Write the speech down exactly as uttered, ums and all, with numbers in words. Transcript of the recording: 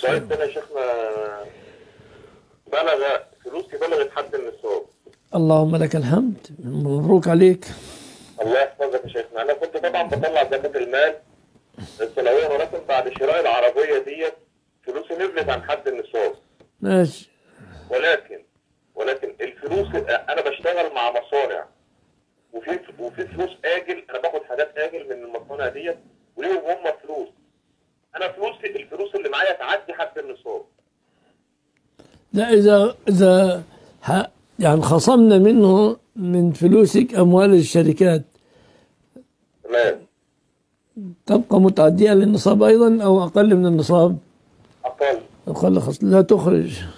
سؤال تاني يا شيخنا، بلغ فلوسي بلغت حد النصاب. اللهم لك الحمد، مبروك عليك. الله يحفظك يا شيخنا. انا كنت طبعا بطلع زكاة المال السنوية، ولكن بعد شراء العربية ديت فلوسي نزلت عن حد النصاب. ماشي. ولكن ولكن الفلوس انا بشتغل مع مصانع، وفي وفي فلوس اجل، انا باخد حاجات اجل من المصانع ديت وليهم هم فلوس. انا فلوسي الفلوس اللي معايا تعدي حد النصاب. لا، إذا إذا ح- يعني خصمنا منه من فلوسك أموال الشركات تمام. تبقى متعدية للنصاب أيضا أو أقل من النصاب؟ اقل. أقل خص لا تخرج.